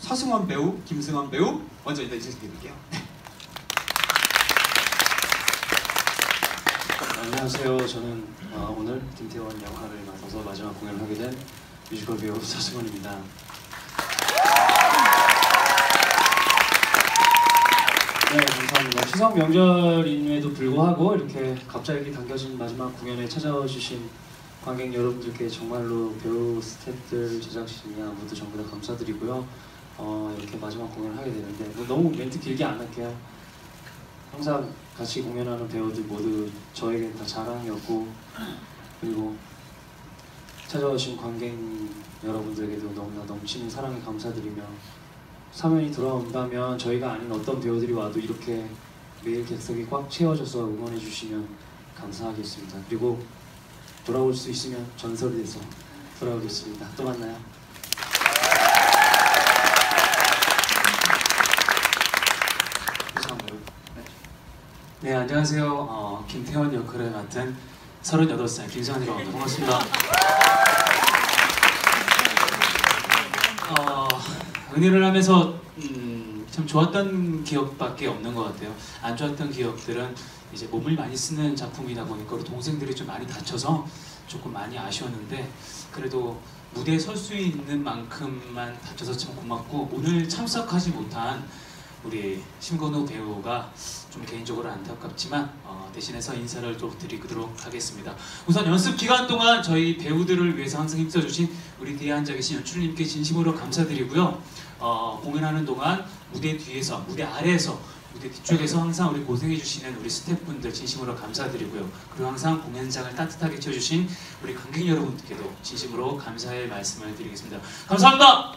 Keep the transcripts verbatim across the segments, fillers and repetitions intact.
서승원 배우, 김승원 배우 먼저 인사 드릴게요. 안녕하세요. 저는 어, 오늘 김태원 역할을 맡아서 마지막 공연을 하게 된 뮤지컬 배우 서승원입니다. 네, 감사합니다. 추석 명절임에도 불구하고 이렇게 갑자기 당겨진 마지막 공연에 찾아와 주신 관객 여러분들께 정말로 배우, 스태프들, 제작진이야 모두 전부 다 감사드리고요. 어, 이렇게 마지막 공연을 하게 되는데 뭐 너무 멘트 길게 안 할게요. 항상 같이 공연하는 배우들 모두 저에겐 다 자랑이었고, 그리고 찾아오신 관객 여러분들에게도 너무나 넘치는 사랑에 감사드리며, 사면이 돌아온다면 저희가 아닌 어떤 배우들이 와도 이렇게 매일 객석이 꽉 채워져서 응원해 주시면 감사하겠습니다. 그리고 돌아올 수 있으면 전설이 돼서 돌아오겠습니다. 또 만나요. 네, 안녕하세요. 어, 김태원 역할을 맡은 서른여덟 살 김상현이라고 합니다. 반갑습니다. 어, 은혜를 하면서 음, 참 좋았던 기억밖에 없는 것 같아요. 안 좋았던 기억들은 이제 몸을 많이 쓰는 작품이다 보니까 우리 동생들이 좀 많이 다쳐서 조금 많이 아쉬웠는데, 그래도 무대에 설 수 있는 만큼만 다쳐서 참 고맙고, 오늘 참석하지 못한 우리 심건우 배우가 좀 개인적으로 안타깝지만 어, 대신해서 인사를 좀 드리도록 하겠습니다. 우선 연습 기간 동안 저희 배우들을 위해서 항상 힘써주신 우리 뒤에 앉아 계신 연출님께 진심으로 감사드리고요. 어, 공연하는 동안 무대 뒤에서, 무대 아래에서, 무대 뒤쪽에서 항상 우리 고생해주시는 우리 스태프분들 진심으로 감사드리고요. 그리고 항상 공연장을 따뜻하게 채워주신 우리 관객 여러분들께도 진심으로 감사의 말씀을 드리겠습니다. 감사합니다.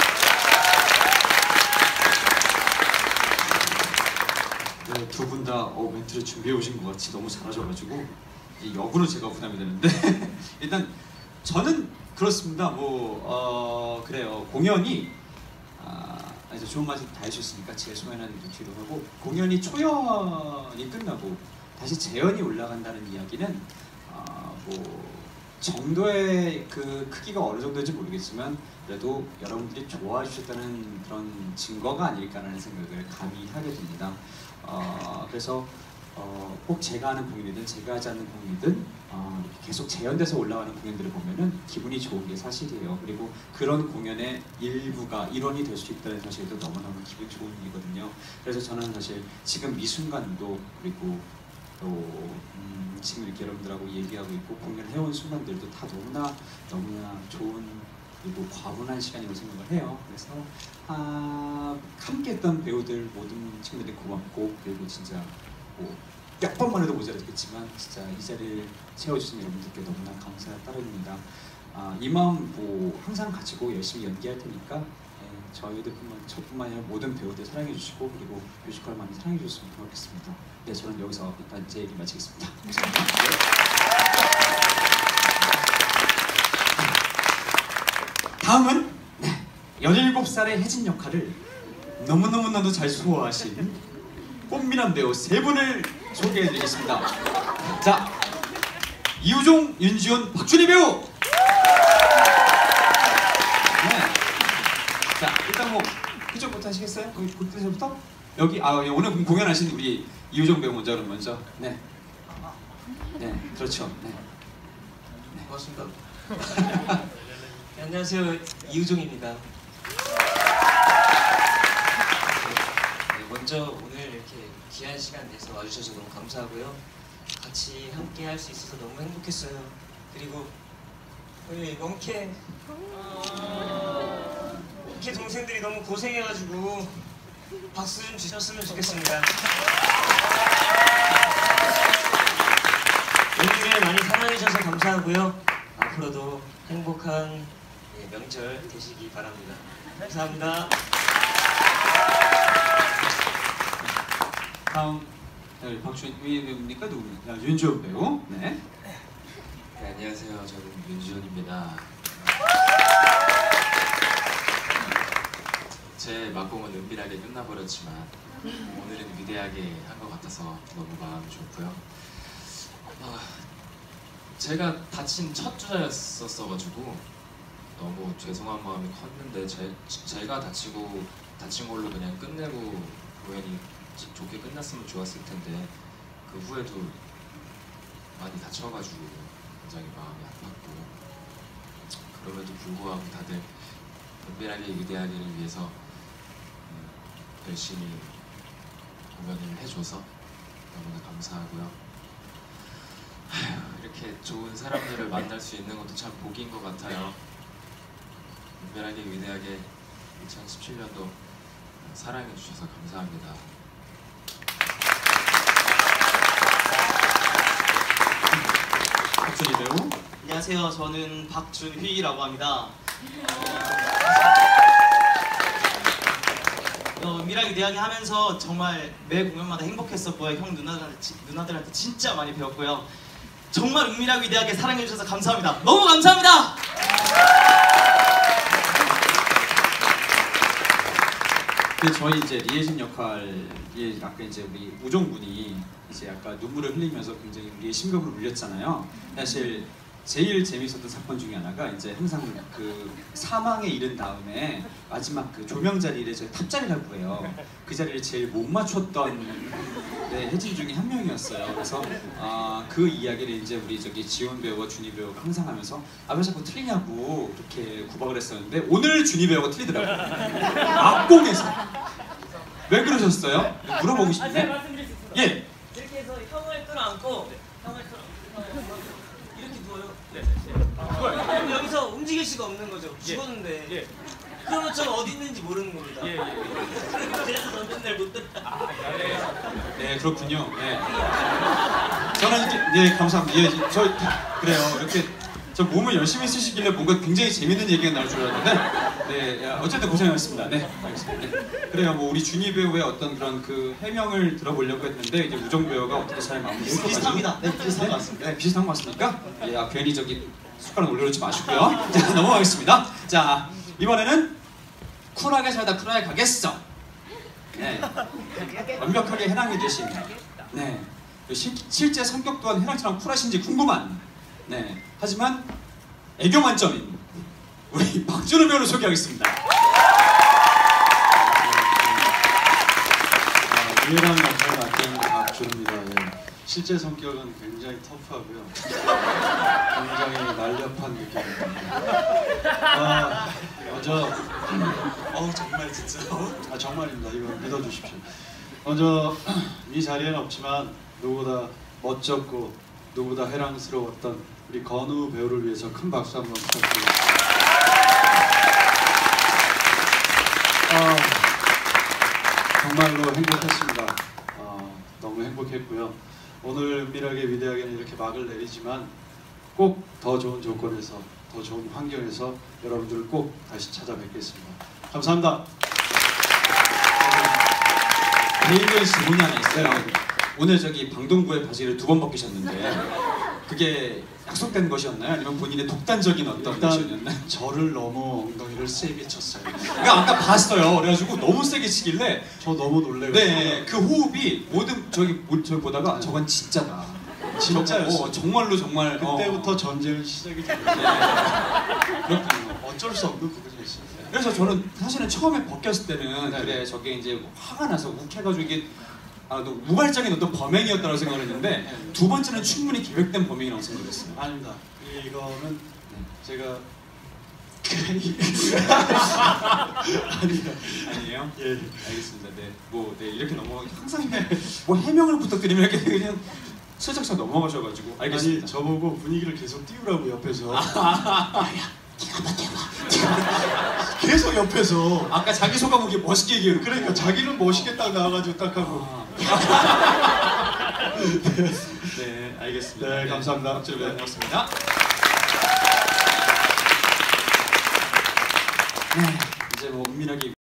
네, 두 분 다 어, 멘트를 준비해 오신 것 같이 너무 잘하셔가지고 역으로 제가 부담이 되는데 일단 저는 그렇습니다. 뭐 어, 그래요. 공연이 아, 이제 좋은 말씀 다 해주셨으니까 제 소개는 뒤로 하고, 공연이 초연이 끝나고 다시 재연이 올라간다는 이야기는 어, 뭐 정도의 그 크기가 어느 정도인지 모르겠지만 그래도 여러분들이 좋아해 주셨다는 그런 증거가 아닐까라는 생각을 감히 하게 됩니다. 어, 그래서 어, 꼭 제가 하는 공연이든 제가 하지 않는 공연이든 어, 이렇게 계속 재현돼서 올라가는 공연들을 보면은 기분이 좋은 게 사실이에요. 그리고 그런 공연의 일부가 일원이 될 수 있다는 사실도 너무너무 기분 좋은 일이거든요. 그래서 저는 사실 지금 이 순간도, 그리고 또 음, 지금 이렇게 여러분들하고 얘기하고 있고 공연해온 순간들도 다 너무나 너무나 좋은, 그리고 과분한 시간이라고 생각을 해요. 그래서 아, 함께했던 배우들 모든 친구들이 고맙고, 그리고 진짜 뭐 몇 번만 해도 모자라겠지만 진짜 이 자리를 채워주신 여러분들께 너무나 감사의 따름입니다. 아, 이 마음 뭐 항상 가지고 열심히 연기할 테니까 예, 저희들뿐만 저뿐만 아니라 모든 배우들 사랑해 주시고, 그리고 뮤지컬 많이 사랑해 주셨으면 좋겠습니다. 네, 저는 여기서 일단 제 얘기 마치겠습니다. 감사합니다. 다음은 네, 열일곱 살의 혜진 역할을 너무너무나도 잘 소화하신 꽃미남 배우 세 분을 소개해드리겠습니다. 자, 이우종, 윤지원, 박준희 배우! 네. 자, 일단 뭐 그쪽부터 하시겠어요? 거기 그때부터? 여기, 아, 오늘 공연하신 우리 이우종 배우 먼저, 그럼 먼저. 네. 네, 그렇죠. 네. 네. 고맙습니다. 네, 안녕하세요, 이우종입니다. 네, 먼저 오늘 이렇게 귀한 시간 내서 와주셔서 너무 감사하고요. 같이 함께 할 수 있어서 너무 행복했어요. 그리고 우리 멍캐 멍캐 동생들이 너무 고생해가지고 박수 좀 주셨으면 좋겠습니다. 오늘을 많이 사랑해주셔서 감사하고요. 앞으로도 행복한 명절 되시기 바랍니다. 감사합니다. 다음 네, 박준희 배우입니까? 누구입니까? 윤지원 배우. 네. 네, 안녕하세요. 저는 윤지원입니다. 제 막공은 은밀하게 끝나버렸지만 오늘은 위대하게 한 것 같아서 너무 마음이 좋고요. 아, 제가 다친 첫 주자였었어가지고 너무 죄송한 마음이 컸는데 제, 제가 다치고 다친 걸로 그냥 끝내고 공연이 좋게 끝났으면 좋았을 텐데 그 후에도 많이 다쳐가지고 굉장히 마음이 아팠고 그럼에도 불구하고 다들 은밀하게 위대하게를 위해서 음, 열심히 공연을 해줘서 너무나 감사하고요. 아휴, 이렇게 좋은 사람들을 만날 수 있는 것도 참 복인 것 같아요. 은밀하게 위대하게 이천십칠 년도 사랑해 주셔서 감사합니다. 박준희 배우. 안녕하세요. 저는 박준휘라고 합니다. 어, 은밀하게 위대하게 하면서 정말 매 공연마다 행복했었고요. 형 누나들한테, 지- 누나들한테 진짜 많이 배웠고요. 정말 은밀하게 위대하게 사랑해 주셔서 감사합니다. 너무 감사합니다. 그 저희 이제 리에진 역할이 아까 이제 우리 우종 군이 이제 아까 눈물을 흘리면서 굉장히 우리의 심금을 울렸잖아요. 사실 제일 재밌었던 사건 중에 하나가 이제 항상 그 사망에 이른 다음에 마지막 그 조명 자리를 저희 탑 자리라고 해요. 그 자리를 제일 못 맞췄던 네, 혜진 중에 한 명이었어요. 그래서 아, 그 이야기를 이제 우리 저기 지원 배우와 준희 배우가 항상 하면서 아 왜 자꾸 틀리냐고 이렇게 구박을 했었는데 오늘 준희 배우가 틀리더라고요. 악공에서 왜 그러셨어요? 물어보고 아, 제가 싶은데. 말씀드릴 수 있어요. 예. 이렇게 해서 형을 끌어안고 형을 끌어안고 이렇게 누워요. 네. 그럼 여기서 움직일 수가 없는 거죠. 죽었는데. 예. 그러면 전 어디 있는지 모르는 겁니다. 예, 예. 그래서 전 맨날 못 듣다. 네 그렇군요. 네. 저는 이렇게 네 감사합니다. 예, 저 그래요. 이렇게 저 몸을 열심히 쓰시길래 뭔가 굉장히 재밌는 얘기가 나올 줄 알았는데 네 야, 어쨌든 고생하셨습니다. 네 알겠습니다. 네. 그래요. 뭐 우리 준희 배우의 어떤 그런 그 해명을 들어보려고 했는데 이제 우정 배우가 어떻게 잘 마무리 비슷합니다. 네, 비슷한 것 같습니다. 네 비슷한 것 같습니까? 예, 아, 괜히 저기 숟가락 올려놓지 마시고요. 자 넘어가겠습니다. 자 이번에는 쿨하게 살다 쿨하게 가겠어. 네. 완벽하게 해랑이 되신. 네. 실, 실제 성격 또한 해랑처럼 쿨하신지 궁금한. 네. 하지만 애교 만점인 우리 박준호 배우를 소개하겠습니다. 유일한 역할을 맡은 박준호입니다. 예. 실제 성격은 굉장히 터프하고요. 굉장히 날렵한 느낌입니다. 아, 먼저 어우 정말 진짜. 아 정말입니다. 이거 믿어주십시오. 먼저 이 자리에는 없지만 누구보다 멋졌고 누구보다 해랑스러웠던 우리 건우 배우를 위해서 큰 박수 한번 부탁드립니다. 아, 정말로 행복했습니다. 어, 너무 행복했고요. 오늘 은밀하게 위대하게는 이렇게 막을 내리지만 꼭 더 좋은 조건에서 더 좋은 환경에서 여러분들을 꼭 다시 찾아뵙겠습니다. 감사합니다. 개인적인 질문이 하나 있어요. 오늘 저기 방동구의 바지를 두 번 벗기셨는데 그게 약속된 것이었나요? 아니면 본인의 독단적인 어떤 일단 것이었나요? 저를 너무 엉덩이를 세게 쳤어요. 그러니까 아까 봤어요. 그래가지고 너무 세게 치길래 저 너무 놀래요. 네, 그 호흡이 모든 저기 모- 저기 보다가 네. 저건 진짜다. 진짜였어요. 어, 정말로 정말 그때부터 어, 전쟁은 시작이 됐어요. 네. 그렇군요. 어쩔 수 없는 부분이었어요. 그래서 저는 사실은 처음에 벗겼을 때는 네. 그래 저게 이제 화가 나서 욱해가지고 이게 아, 또 우발적인 어떤 범행이었다고 생각을 했는데 네. 두 번째는 충분히 계획된 범행이라고 생각했어요. 아닙니다. 이거는 제가 아니요. 아니에요? 예. 알겠습니다. 네, 뭐 네, 이렇게 넘어 항상 뭐 해명을 부탁드리면 이렇게 그냥 슬쩍슬쩍 넘어가셔가지고 알겠습니다. 아니 저보고 분위기를 계속 띄우라고 옆에서. 계속 옆에서. 아까 자기 소감 보기 멋있게 얘기해요. 그러니까 자기는 멋있게 딱 나와가지고 딱 하고. 아. 네, 알겠습니다. 네, 감사합니다. 박준호 배우 고맙습니다. 네, 이제 뭐 은밀하게.